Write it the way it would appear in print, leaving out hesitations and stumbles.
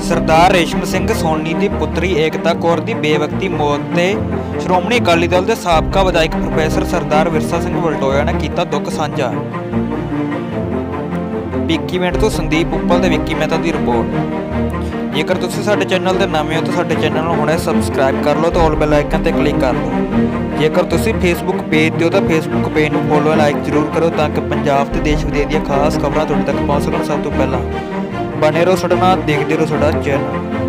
ਸਰਦਾਰ ਰੇਸ਼ਮ ਸਿੰਘ ਸੋਨੀ ਦੀ ਪੁੱਤਰੀ ਏਕਤਾ ਕੌਰ ਦੀ ਬੇਵਕਤੀ ਮੌਤ ਤੇ ਸ਼੍ਰੋਮਣੀ ਅਕਾਲੀ ਦਲ ਦੇ ਸਾਬਕਾ ਵਿਧਾਇਕ ਪ੍ਰੋਫੈਸਰ ਸਰਦਾਰ ਵਿਰਸਾ ਸਿੰਘ ਵਲਟੋਇਆ ਨੇ ਕੀਤਾ ਦੁੱਖ ਸਾਂਝਾ। ਵਿੱਕੀਮੈਂਟ ਤੋਂ ਸੰਦੀਪ ਉੱਪਲ ਤੇ ਵਿੱਕੀ ਮਹਿਤਾ ਦੀ ਰਿਪੋਰਟ। ਜੇਕਰ ਤੁਸੀਂ ਸਾਡੇ ਚੈਨਲ ਦੇ ਨਵੇਂ ਹੋ ਤਾਂ ਸਾਡੇ ਚੈਨਲ ਨੂੰ ਹੁਣੇ ਸਬਸਕ੍ਰਾਈਬ ਕਰ ਲਓ ਤੇ ਆਲ ਬੈਲ ਆਈਕਨ ਤੇ ਕਲਿੱਕ ਕਰ ਲਓ। ਜੇਕਰ ਤੁਸੀਂ ਫੇਸਬੁੱਕ ਪੇਜ ਤੇ ਹੋ ਤਾਂ ਫੇਸਬੁੱਕ ਪੇਜ ਨੂੰ ਫੋਲੋ ਲਾਈਕ ਜ਼ਰੂਰ ਕਰੋ ਤਾਂ ਕਿ ਪੰਜਾਬ ਤੇ ਦੇਸ਼ ਵਿਦੇਸ਼ ਦੀਆਂ ਖਾਸ ਖਬਰਾਂ ਤੁਹਾਡੇ ਤੱਕ ਪਹੁੰਚ ਸਕਣ ਸਭ ਤੋਂ ਪਹਿਲਾਂ। ਬਣੇ ਰਹੋ ਸਾਡੇ ਨਾਲ, ਦੇਖਦੇ ਰਹੋ ਸਾਡਾ ਚੈਨਲ।